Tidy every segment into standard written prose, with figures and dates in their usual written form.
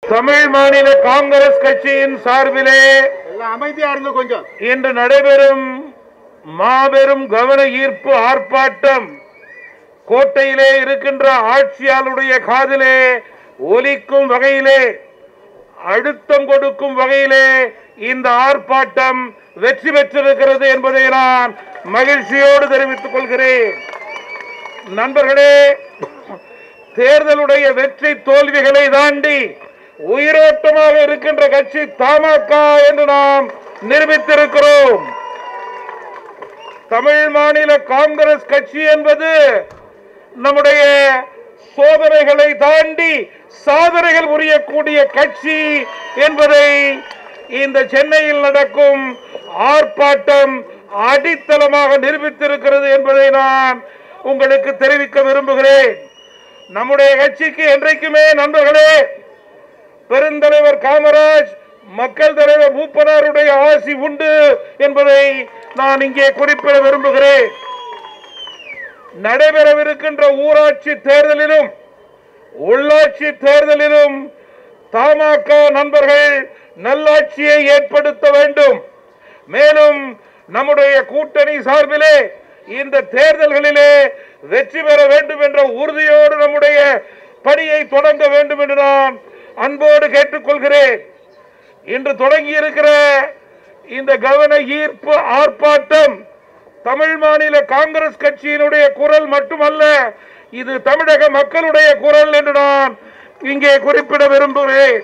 தமிழ் மாநில காங்கிரஸ் கட்சியின் சார்பிலே இன்று நடைபெறும் மாபெரும் கவன ஈர்ப்பு ஆர்ப்பாட்டம் கோட்டையிலே இருக்கின்ற ஆட்சியாளருடைய காதிலே ஒலிக்கும் வகையிலே, அழுத்தம் கொடுக்கும் வகையிலே இந்த ஆர்ப்பாட்டம் வெற்றி பெற்றிருக்கிறது என்பதை நான் மகிழ்ச்சியோடு தெரிவித்துக் கொள்கிறேன். நண்பர்களே, தேர்தலுடைய வெற்றி தோல்விகளை தாண்டி உயிரோட்டமாக இருக்கின்ற கட்சி தமாக என்று நாம் நிரூபித்திருக்கிறோம். தமிழ் மாநில காங்கிரஸ் கட்சி என்பது நம்முடைய சோதனைகளை தாண்டி சாதனைகள் புரியக்கூடிய கட்சி என்பதை இந்த சென்னையில் நடக்கும் ஆர்ப்பாட்டம் அடித்தளமாக நிரூபித்திருக்கிறது என்பதை நான் உங்களுக்கு தெரிவிக்க விரும்புகிறேன். நம்முடைய கட்சிக்கு என்றைக்குமே நண்பர்களே, பெருந்தலைவர் காமராஜ், மக்கள் தலைவர் மூப்பனாருடைய ஆசி உண்டு என்பதை நான் இங்கே குறிப்பிட விரும்புகிறேன். நடைபெறவிருக்கின்ற ஊராட்சி தேர்தலிலும் உள்ளாட்சி தேர்தலிலும் தமாக நண்பர்கள் நல்லாட்சியை ஏற்படுத்த வேண்டும். மேலும் நம்முடைய கூட்டணி சார்பிலே இந்த தேர்தல்களிலே வெற்றி பெற வேண்டும் என்ற உறுதியோடு நம்முடைய பணியை தொடங்க வேண்டும் என்று நான் அன்போடு கேட்டுக்கொள்கிறேன். இன்று தொடங்கி இருக்கிற இந்த கவன ஈர்ப்பு ஆர்ப்பாட்டம் தமிழ் மாநில காங்கிரஸ் கட்சியினுடைய குரல் மட்டுமல்ல, இது தமிழக மக்களுடைய குரல் என்று நான் இங்கே குறிப்பிட விரும்புகிறேன்.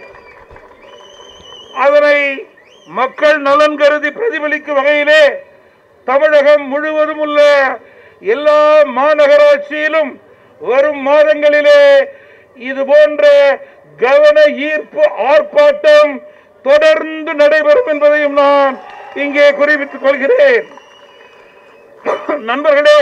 அதனை மக்கள் நலன் கருதி பிரதிபலிக்கும் வகையிலே தமிழகம் முழுவதும் உள்ள எல்லா மாநகராட்சியிலும் வரும் மாதங்களிலே இது போன்ற கவன ஈர்ப்பு ஆர்ப்பாட்டம் தொடர்ந்து நடைபெறும் என்பதையும் நான் இங்கே குறிப்பிட்டுக் கொள்கிறேன். நண்பர்களே,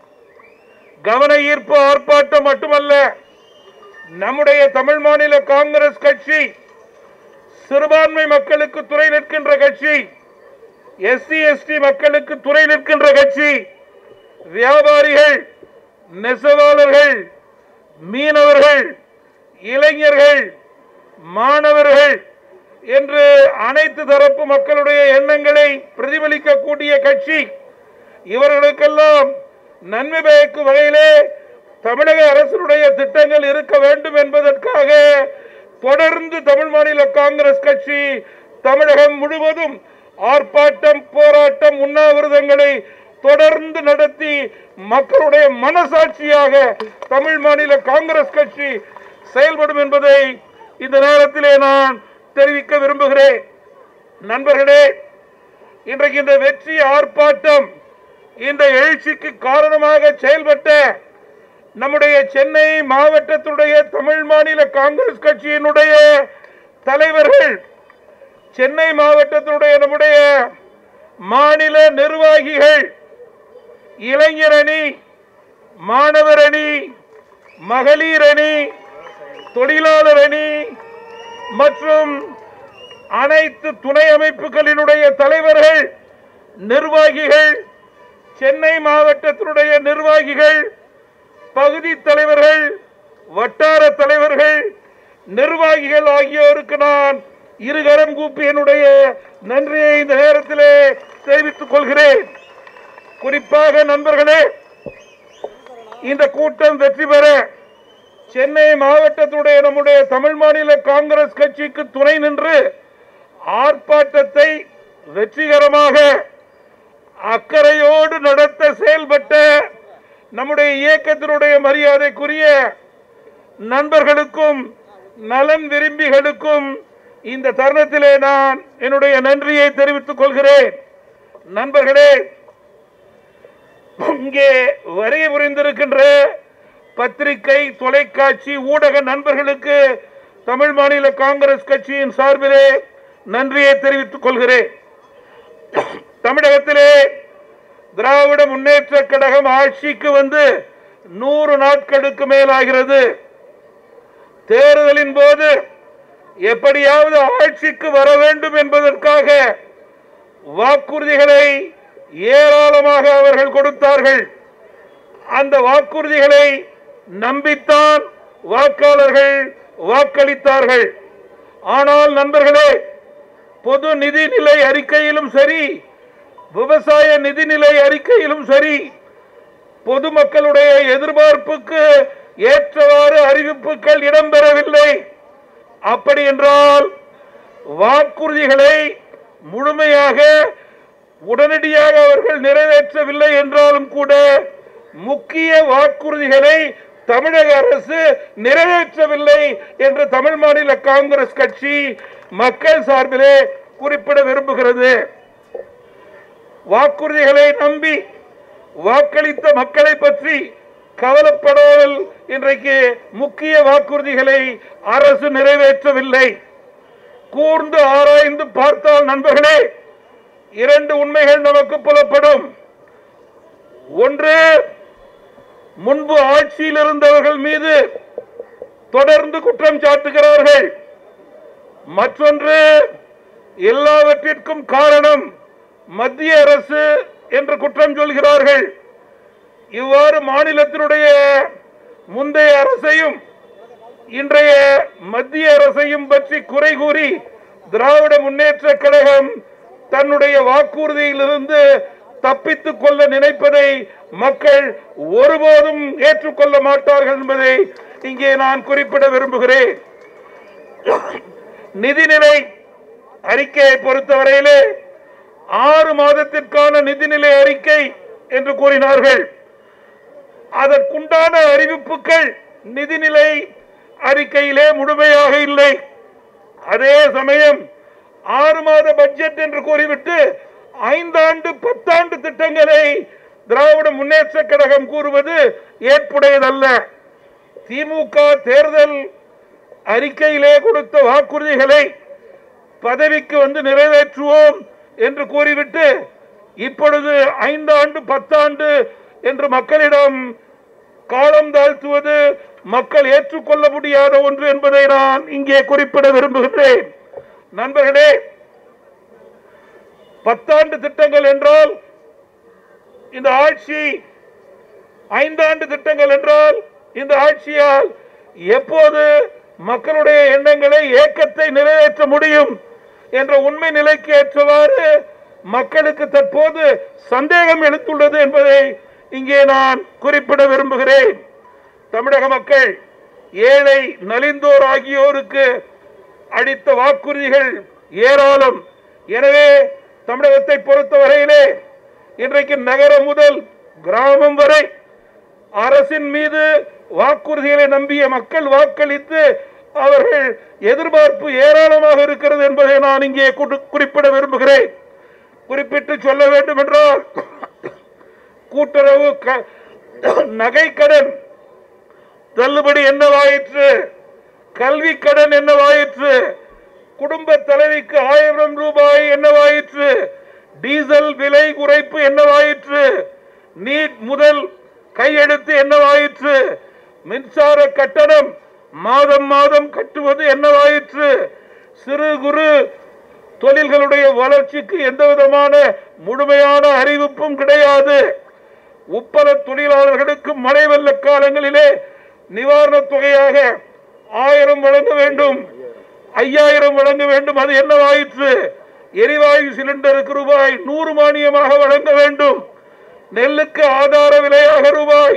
கவன ஈர்ப்பு ஆர்ப்பாட்டம் மட்டுமல்ல, நம்முடைய தமிழ் மாநில காங்கிரஸ் கட்சி சிறுபான்மை மக்களுக்கு துணை நிற்கின்ற கட்சி, எஸ்சி எஸ்டி மக்களுக்கு துணை நிற்கின்ற கட்சி, வியாபாரிகள், நெசவாளர்கள், மீனவர்கள், இளைஞர்கள், மாணவர்கள் என்று அனைத்து தரப்பு மக்களுடைய எண்ணங்களை பிரதிபலிக்கக்கூடிய கட்சி. இவர்களுக்கெல்லாம் நன்மை பயக்கும் வகையிலே தமிழக அரசுடைய திட்டங்கள் இருக்க வேண்டும் என்பதற்காக தொடர்ந்து தமிழ் மாநில காங்கிரஸ் கட்சி தமிழகம் முழுவதும் ஆர்ப்பாட்டம், போராட்டம், உண்ணாவிரதங்களை தொடர்ந்து நடத்தி மக்களுடைய மனசாட்சியாக தமிழ் மாநில காங்கிரஸ் கட்சி செயல்படும் என்பதை இந்த நேரத்திலே நான் தெரிவிக்க விரும்புகிறேன். நண்பர்களே, இன்றைக்கு இந்த வெற்றி ஆர்ப்பாட்டம், இந்த எழுச்சிக்கு காரணமாக செயல்பட்ட நம்முடைய சென்னை மாவட்டத்துடைய தமிழ் மாநில காங்கிரஸ் கட்சியினுடைய தலைவர்கள், சென்னை மாவட்டத்தினுடைய நம்முடைய மாநில நிர்வாகிகள், இளைஞர் அணி, மாணவர் அணி, மகளிர் அணி, தொழிலாளர் அணி மற்றும் அனைத்து துணை அமைப்புகளினுடைய தலைவர்கள், நிர்வாகிகள், சென்னை மாவட்டத்தினுடைய நிர்வாகிகள், பகுதி தலைவர்கள், வட்டார தலைவர்கள், நிர்வாகிகள் ஆகியோருக்கு நான் இருகரம் கூப்பி என்னுடைய நன்றியை இந்த நேரத்திலே தெரிவித்துக் கொள்கிறேன். குறிப்பாக நண்பர்களே, இந்த கூட்டம் வெற்றி பெற சென்னை மாவட்டத்துடைய நம்முடைய தமிழ் மாநில காங்கிரஸ் கட்சிக்கு துணை நின்று ஆர்ப்பாட்டத்தை வெற்றிகரமாக அக்கறையோடு நடத்த செயல்பட்ட நம்முடைய இயக்கத்தினுடைய மரியாதைக்குரிய நண்பர்களுக்கும் நலன் விரும்பிகளுக்கும் இந்த தருணத்திலே நான் என்னுடைய நன்றியை தெரிவித்துக் கொள்கிறேன். நண்பர்களே, இங்கே வருகை புரிந்திருக்கின்ற பத்திரிகை, தொலைக்காட்சி, ஊடக நண்பர்களுக்கு தமிழ் மாநில காங்கிரஸ் கட்சியின் சார்பிலே நன்றியை தெரிவித்துக் கொள்கிறேன். தமிழகத்திலே திராவிட முன்னேற்ற கழகம் ஆட்சிக்கு வந்து 100 நாட்களுக்கு மேலாகிறது. தேர்தலின் போது எப்படியாவது ஆட்சிக்கு வர வேண்டும் என்பதற்காக வாக்குறுதிகளை ஏராளமாக அவர்கள் கொடுத்தார்கள். அந்த வாக்குறுதிகளை நம்பித்தான் வாக்காளர்கள் வாக்களித்தார்கள். ஆனால் நண்பர்களே, பொது நிதிநிலை அறிக்கையிலும் சரி, விவசாய நிதிநிலை அறிக்கையிலும் சரி, பொதுமக்களுடைய எதிர்பார்ப்புக்கு ஏற்றவாறு அறிவிப்புகள் இடம்பெறவில்லை. அப்படி என்றால் வாக்குறுதிகளை முழுமையாக உடனடியாக அவர்கள் நிறைவேற்றவில்லை என்றாலும் கூட முக்கிய வாக்குறுதிகளை தமிழக அரசு நிறைவேற்றவில்லை என்று தமிழ் மாநில காங்கிரஸ் கட்சி மக்கள் சார்பிலே குறிப்பிட விரும்புகிறது. வாக்குறுதிகளை நம்பி வாக்களித்த மக்களை பற்றி கவலைப்படாமல் இன்றைக்கு முக்கிய வாக்குறுதிகளை அரசு நிறைவேற்றவில்லை. கூர்ந்து ஆராய்ந்து பார்த்தால் நண்பர்களே, இரண்டு உண்மைகள் நமக்கு புலப்படும். ஒன்று, முன்பு ஆட்சியில் இருந்தவர்கள் மீது தொடர்ந்து குற்றம் சாட்டுகிறார்கள். மற்றொன்று, எல்லாவற்றிற்கும் காரணம் மத்திய அரசு என்று குற்றம் சொல்கிறார்கள். இவ்வாறு மாநிலத்தினுடைய முந்தைய அரசையும் இன்றைய மத்திய அரசையும் பற்றி குறை கூறி திராவிட முன்னேற்ற கழகம் தன்னுடைய வாக்குறுதியிலிருந்து தப்பித்துக் கொள்ள நினைப்பதை மக்கள் ஒருபோதும் ஏற்றுக்கொள்ள மாட்டார்கள் என்பதை இங்கே நான் குறிப்பிட விரும்புகிறேன். நிதிநிலை அறிக்கையை பொறுத்தவரையிலே 6 மாதத்திற்கான நிதிநிலை அறிக்கை என்று கூறினார்கள். அதற்குண்டான அறிவிப்புகள் நிதிநிலை அறிக்கையிலே முழுமையாக இல்லை. அதே சமயம் 6 மாத பட்ஜெட் என்று கூறிவிட்டு 5 ஆண்டு 10 ஆண்டு திட்டங்களை திராவிட முன்னேற்ற கழகம் கூறுவது ஏற்புடையதல்ல. திமுக தேர்தல் அறிக்கையிலே கொடுத்த வாக்குறுதிகளை பதவிக்கு வந்து நிறைவேற்றுவோம் என்று கூறிவிட்டு இப்பொழுது 5 ஆண்டு 10 ஆண்டு என்று மக்களிடம் காலம் தாழ்த்துவது மக்கள் ஏற்றுக்கொள்ள முடியாத ஒன்று என்பதை நான் இங்கே குறிப்பிட விரும்புகிறேன். நண்பர்களே, 10 ஆண்டு திட்டங்கள் என்றால் இந்த ஆட்சி, 5 ஆண்டு திட்டங்கள் என்றால் இந்த ஆட்சியால் எப்போது மக்களுடைய எண்ணங்களை, ஏக்கத்தை நிறைவேற்ற முடியும் என்ற உண்மை நிலைக்கு ஏற்றவாறு மக்களுக்கு தற்போது சந்தேகம் எழுத்துள்ளது என்பதை இங்கே நான் குறிப்பிட விரும்புகிறேன். தமிழக மக்கள் ஏழை, நலிந்தோர் ஆகியோருக்கு அளித்த வாக்குறுதிகள் ஏராளம். எனவே தமிழகத்தை பொறுத்தவரையிலே இன்றைக்கு நகரம் முதல் கிராமம் வரை அரசின் மீது வாக்குறுதிகளை நம்பிய மக்கள் வாக்களித்து அவர்கள் எதிர்பார்ப்பு ஏராளமாக இருக்கிறது என்பதை நான் இங்கே குறிப்பிட விரும்புகிறேன். குறிப்பிட்டு சொல்ல வேண்டும் என்றால், கூட்டுறவு நகை கடன் தள்ளுபடி என்னவாயிற்று, கல்வி கடன் என்னவாயிற்று, குடும்ப தலைவிக்கு 1000 ரூபாய் என்னவாயிற்று, டீசல் விலை குறைப்பு என்னவாயிற்று, நீட் முதல் கையெழுத்து என்னவாயிற்று, மின்சார கட்டணம் மாதம் மாதம் கட்டுவது என்னவாயிற்று, சிறு குறு தொழில்களுடைய வளர்ச்சிக்கு எந்த விதமான முழுமையான அறிவிப்பும் கிடையாது. உப்பள தொழிலாளர்களுக்கு மழை வெள்ள காலங்களிலே நிவாரணத் தொகையாக 1000 வழங்க வேண்டும், 5000 வழங்க வேண்டும், அது என்னவாயிற்று. எரிவாயு சிலிண்டருக்கு ரூபாய் 100 மானியமாக வழங்க வேண்டும். நெல்லுக்கு ஆதார விலையாக ரூபாய்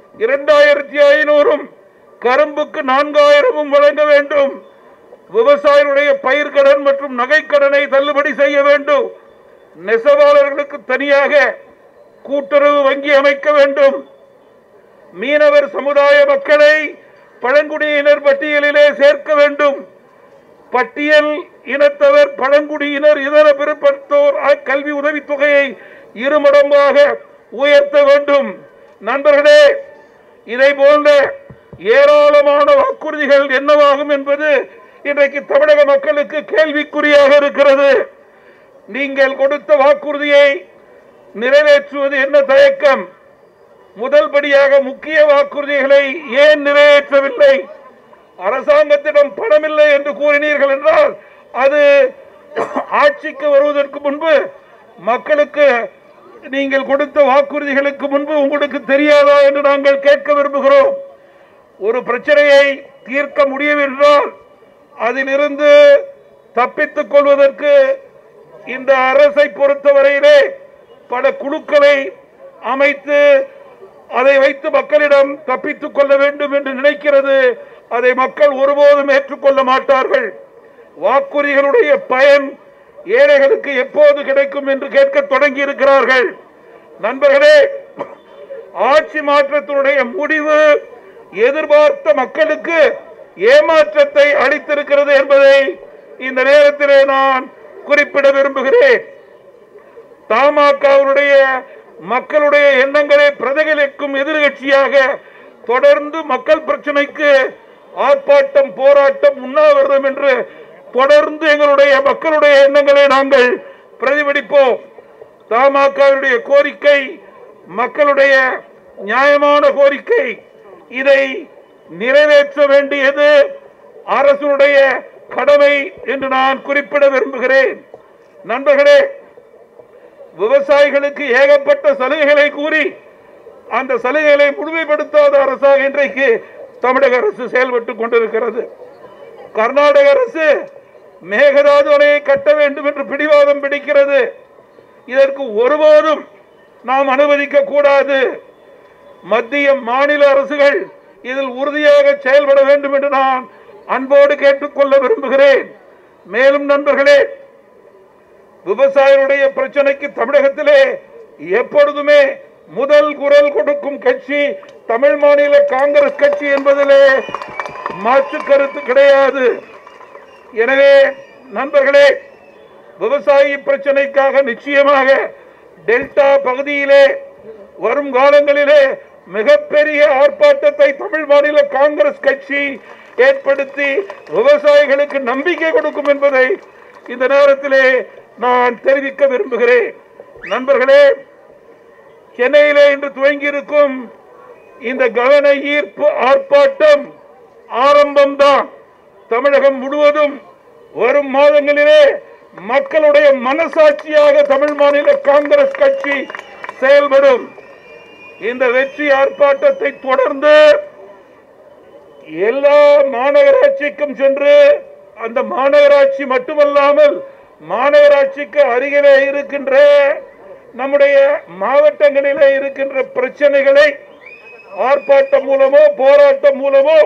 2500, கரும்புக்கு 4000 வழங்க வேண்டும். விவசாயிகளுடைய பயிர்கடன் மற்றும் நகைக்கடனை தள்ளுபடி செய்ய வேண்டும். நெசவாளர்களுக்கு தனியாக கூட்டுறவு வங்கி அமைக்க வேண்டும். மீனவர் சமுதாய மக்களை பழங்குடியினர் பட்டியலிலே சேர்க்க வேண்டும். பட்டியல் இனத்தவர், பழங்குடியினர், இதர பிற்படுத்தோர் கல்வி உதவித்தொகையை 2 மடங்காக உயர்த்த வேண்டும். நண்பர்களே, இதை போன்ற ஏராளமான வாக்குறுதிகள் என்னவாகும் என்பது இன்றைக்கு தமிழக மக்களுக்கு கேள்விக்குறியாக இருக்கிறது. நீங்கள் கொடுத்த வாக்குறுதியை நிறைவேற்றுவது என்ன தயக்கம்? முதல் படியாக முக்கிய வாக்குறுதிகளை ஏன் நிறைவேற்றவில்லை? அரசாங்கத்திடம் பணமில்லை என்று கூறினீர்கள் என்றால் அது ஆட்சிக்கு வருவதற்கு முன்பு மக்களுக்கு நீங்கள் கொடுத்த வாக்குறுதிகளுக்கு முன்பு உங்களுக்கு தெரியாதா என்று நாங்கள் கேட்க விரும்புகிறோம். ஒரு பிரச்சனையை தீர்க்க முடியும் என்றால் அதிலிருந்து தப்பித்துக் கொள்வதற்கு இந்த அரசை பொறுத்தவரையிலே பல குழுக்களை அமைத்து அதை வைத்து மக்களிடம் தப்பித்துக் கொள்ள வேண்டும் என்று நினைக்கிறது. அதை மக்கள் ஒருபோதும் ஏற்றுக்கொள்ள மாட்டார்கள். வாக்குறுதிகளுடைய பயன் ஏழைகளுக்கு எப்போது கிடைக்கும் என்று கேட்க தொடங்கி இருக்கிறார்கள். நண்பர்களே, ஆட்சி மாற்றத்தினுடைய முடிவு எதிர்பார்த்த மக்களுக்கு ஏமாற்றத்தை அளித்திருக்கிறது என்பதை இந்த நேரத்திலே நான் குறிப்பிட விரும்புகிறேன். தமாகவுடைய மக்களுடைய எண்ணங்களை பிரதிபலிக்கும் எதிர்கட்சியாக தொடர்ந்து மக்கள் பிரச்சனைக்கு ஆர்ப்பாட்டம், போராட்டம், உண்ணாவிரதம் என்று தொடர்ந்து எங்களுடைய மக்களுடைய எண்ணங்களை நாங்கள் பிரதிபலிப்போம். தமாகவுடைய கோரிக்கை மக்களுடைய நியாயமான கோரிக்கை. இதை நிறைவேற்ற வேண்டியது அரசுடைய கடமை என்று நான் குறிப்பிட விரும்புகிறேன். நண்பர்களே, விவசாயிகளுக்கு ஏகப்பட்ட சலுகைகளை கூறி அந்த சலுகைகளை முழுமைப்படுத்தாத அரசாக இன்றைக்கு தமிழக அரசு செயல்பட்டுக் கொண்டிருக்கிறது. கர்நாடக அரசு மேகதாது அணையை கட்ட வேண்டும் என்று பிடிவாதம் பிடிக்கிறது. இதற்கு ஒருபோதும் நாம் அனுமதிக்க கூடாது. மத்திய மாநில அரசுகள் இதில் உறுதியாக செயல்பட வேண்டும் என்று நான் அன்போடு கேட்டுக்கொள்ள விரும்புகிறேன். மேலும் நண்பர்களே, விவசாயிகளுடைய பிரச்சனைக்கு தமிழகத்திலே எப்பொழுதுமே முதல் குரல் கொடுக்கும் கட்சி தமிழ் மாநில காங்கிரஸ் கட்சி என்பதிலே மாற்று கருத்து கிடையாது. எனவே நண்பர்களே, விவசாயி பிரச்சனைக்காக நிச்சயமாக டெல்டா பகுதியிலே வரும் காலங்களிலே மிகப்பெரிய ஆர்ப்பாட்டத்தை தமிழ் மாநில காங்கிரஸ் கட்சி ஏற்படுத்தி விவசாயிகளுக்கு நம்பிக்கை கொடுக்கும் என்பதை இந்த நேரத்திலே நான் தெரிவிக்க விரும்புகிறேன். நண்பர்களே, சென்னையிலே இன்று துவங்கியிருக்கும் இந்த கவன ஈர்ப்பு ஆர்ப்பாட்டம் ஆரம்பம்தான். தமிழகம் முழுவதும் வரும் மாதங்களிலே மக்களுடைய மனசாட்சியாக தமிழ் மாநில காங்கிரஸ் கட்சி செயல்படும். இந்த வெற்றி ஆர்ப்பாட்டத்தை தொடர்ந்து எல்லா மாநகராட்சிக்கும் சென்று அந்த மாநகராட்சி மட்டுமல்லாமல் மாநகராட்சிக்கு அருகிலே இருக்கின்ற நம்முடைய மாவட்டங்களிலே இருக்கின்ற பிரச்சனைகளை ஆர்ப்பாட்டம் மூலமோ போராட்டம் மூலமோ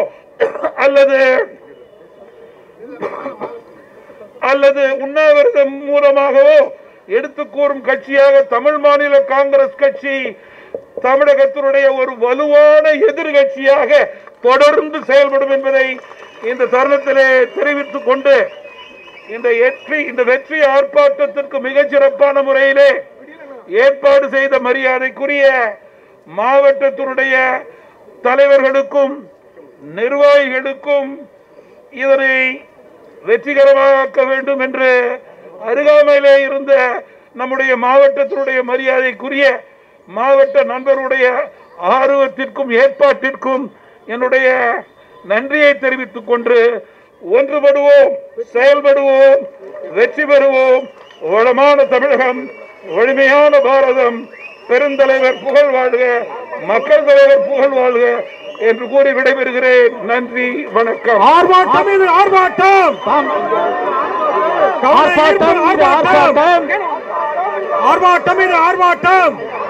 அல்லது உண்ணாவிரதம் மூலமாகவோ எடுத்து கூறும் கட்சியாக தமிழ் மாநில காங்கிரஸ் கட்சி தமிழகத்தினுடைய ஒரு வலுவான எதிர்கட்சியாக தொடர்ந்து செயல்படும் என்பதை இந்த தருணத்திலே தெரிவித்துக் கொண்டு இந்த வெற்றி ஆர்ப்பாட்டத்திற்கு மிகச் சிறப்பான முறையிலே ஏற்பாடு செய்த மரியாதைக்குரிய மாவட்டத்தினுடைய தலைவர்களுக்கும் நிர்வாகிகளுக்கும் இதனை வெற்றிகரமாக்க வேண்டும் என்று அருகாமையிலே இருந்த நம்முடைய மாவட்டத்தினுடைய மரியாதைக்குரிய மாவட்ட நண்பருடைய ஆர்வத்திற்கும் ஏற்பாட்டிற்கும் என்னுடைய நன்றியை தெரிவித்துக் கொண்டு ஒன்றுபடுவோம், செயல்படுவோம், வெற்றி பெறுவோம். வளமான தமிழகம், வலிமையான பாரதம், பெருந்தலைவர் புகழ் வாழ்க, மக்கள் தலைவர் புகழ் வாழ்க என்று கூறி விடைபெறுகிறேன். நன்றி, வணக்கம். ஆர்ப்பாட்டம் இது ஆர்ப்பாட்டம், ஆர்ப்பாட்டம், ஆர்ப்பாட்டம், ஆர்ப்பாட்டம் இது ஆர்ப்பாட்டம்.